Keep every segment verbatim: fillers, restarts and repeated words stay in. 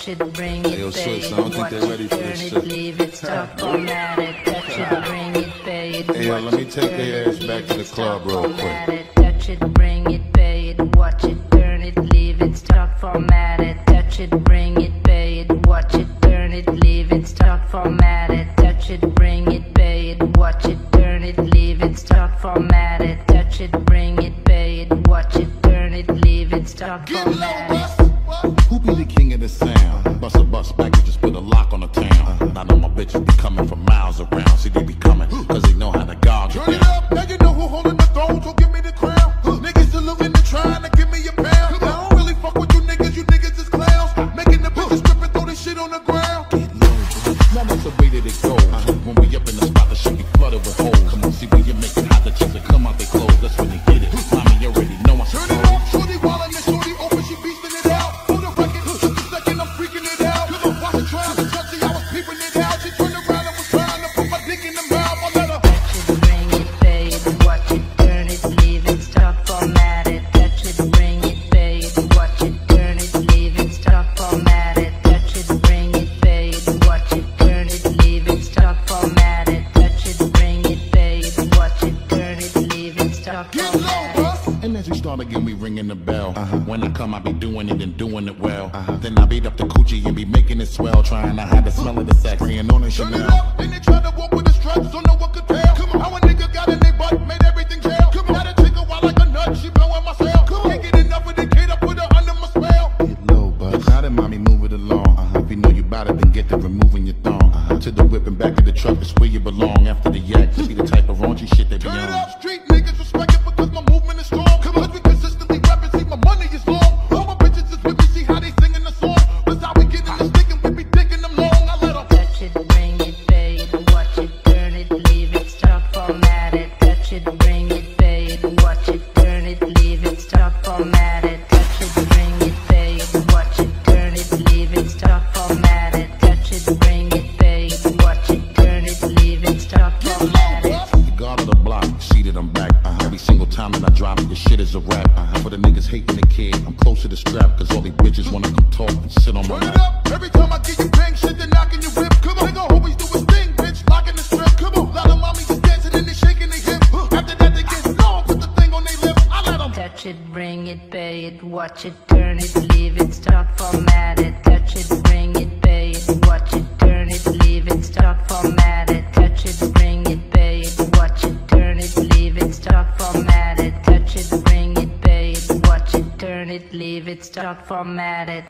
touch it, bring it, yo, pay Swiss, it, I don't think watch they're ready it, for turn this it, shit. leave it, stop, format it, touch it, bring it, pay it, Hey, yo, watch let me it, take turn their it, ass back leave to the it, club stop, real format quick. it, touch it, bring it, pay it, watch it, turn it, leave it, stop, format it, touch it, bring it, pay it, watch it, turn it, leave it, stop, format it, touch it, bring it, pay it, watch it, turn it, leave it, stop, format it, touch it, bring it, pay it, watch it, turn it, leave it, stop, format it. Who be the king of the sound? Bust a bus back and just put a lock on the town. I know my bitches be coming from miles around. See, they be coming, cause they know how to guard you. Turn it up, now you know who holding the throne, so give me the crown. Niggas saluting and trying to give me a pound. I don't really fuck with you niggas, you niggas is clowns. Making the bitches strip and throw this shit on the ground. Get low, now that's the way that it goes. When we up in the spot, the shit be flooded with holes. Come on, see when you make it hot, the chicks that come out they clothes. That's when they get it. Mommy, you already know I Turn it up, shorty wildin' and shorty open, she beastin' it out. For the record, just a second, I'm freaking it out. Watch her trying to touch it, I was peeping it out. She turned around and was trying to put my dick in the mouth. I let her Touch it, bring it, pay it, watch it, turn it, leave it, stop, format it. Touch it, bring it, pay it, watch it, turn it, leave it, stop, format it. Touch it, bring it, pay it, watch it, turn it, leave it, stop, format it. Touch it, bring it, pay it, watch it, turn it, leave it, stop, get format low, it. bus. And as we start again, we ringing the bell. Uh-huh. When I come, I be doing it and doing it well. Uh-huh. Then I beat up the coochie and be making it swell, trying to hide the smell of the sex, spraying on the Turn it Chanel. up, then they try to walk with the straps, don't know what could tell. Come on, how a nigga got in their butt, made everything jail. Come on, got a chick a wild like a nut, she blowing my cell. Come on, can't get enough of the kid, I put her under my spell. Get low, but now that mommy move it along. Uh-huh. If you know you bout it, then get to removing your thong. Uh-huh. To the whip and back of the truck is where you belong. After the yak, see the type of raunchy shit they be Turn it on. up, street niggas respect it because my movement is strong. Come on, we consistently rap and see my money is long. All my bitches is with me, see how they singing the song. That's how we get in the stick and we be digging them long. I let them Touch it, bring it, pay it, watch it, turn it, leave it, stop, format it. Touch it, bring it, pay it, watch it, turn it, leave it, stop, format it. Touch it, bring it, pay it, watch it, turn it, leave it, stop, format it. Touch it, bring it, pay it, watch it, turn it, leave it, stop, format it. The guard of the block, see that I'm back. Uh-huh. Every single time that I drop it, this shit is a rap. Uh-huh. For the niggas hating the kid, I'm closer to scrap, cause all these bitches wanna come talk and sit on my turn it lap. up. Every time I get you bang shit, they're knocking your whip. Come on, nigga always do his thing, bitch, locking the strip. Come on, lot of mommies is dancing and they shaking their hip. After that they get long, put the thing on their lip. I let them Touch it, bring it, pay it, watch it, turn it, leave it, stop, format it. Touch it, bring it, pay it, watch it, turn it, leave it, stop, format it. Touch it, bring it, pay it, watch it, turn it, leave it, stop, format it. Touch it, bring it, pay it, watch it, turn it, leave it, stop, format it.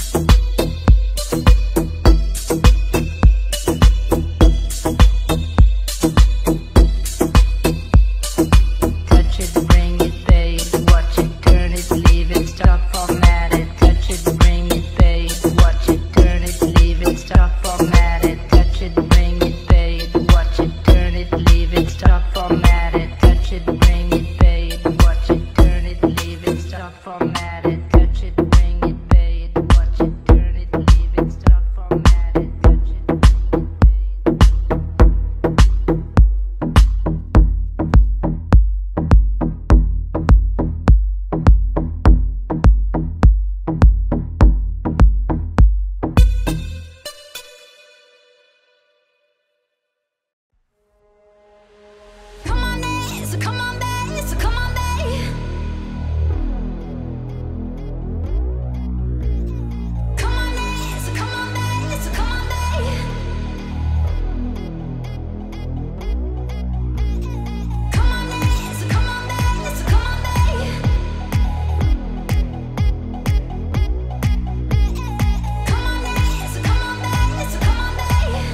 Touch it, bring it, pay it, watch it, turn it, leave it, stop, format it. Touch it, bring it, pay it, watch it, turn it, leave it, stop, format it. Touch it, bring it, pay it, watch it, turn it, leave it, stop, format it. Touch it, bring it, pay it, watch it, turn it, leave it, stop, format it. Touch it, bring it, pay it, watch it, turn it, leave it, stop, format it. Touch it, bring it, pay Come on, dance, come on, dance, come on, dance. Come on, dance, come on, dance, come on, dance. Come on, dance, come on, dance, come on, dance. Come on, dance, come on, dance, come on, dance.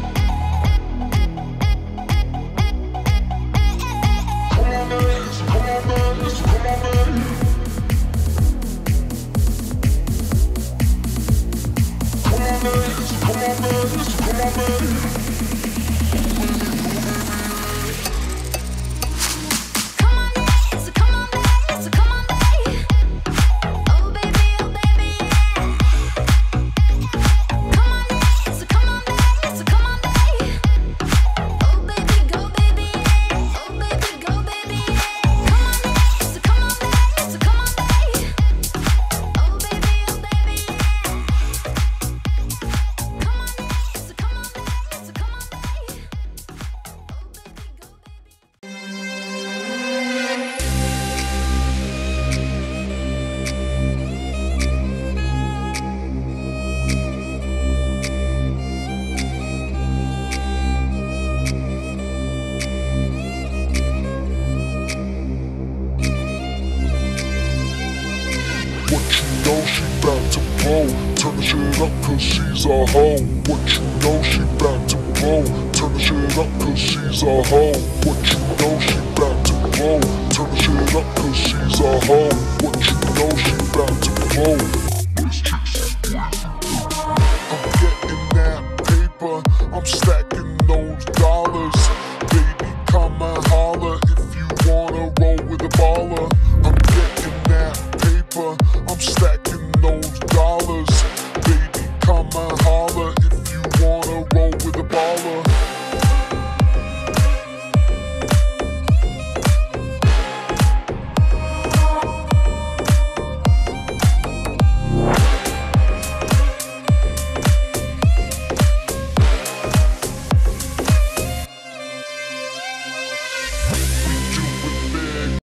Come on, dance, come on, dance, come on, dance. Oh baby, oh baby, yeah. Come on, dance, come on, dance, come on, dance. Oh baby, go baby, yeah. Oh baby, go baby, yeah. Come on, dance, come on, dance, come on, dance. Oh baby, oh baby, yeah. blow. Turn the shit up cause she's a hoe. What you know, she back to blow. Turn the shit up cause she's a hoe. What you know, she back to blow. Turn the shit up cause she's a hoe. What you know, she back to blow. I'm getting that paper, I'm stacking those dollars. Baby, come and holler if you wanna roll with a baller. I'm getting that paper, I'm stacking those dollars. Baby, come and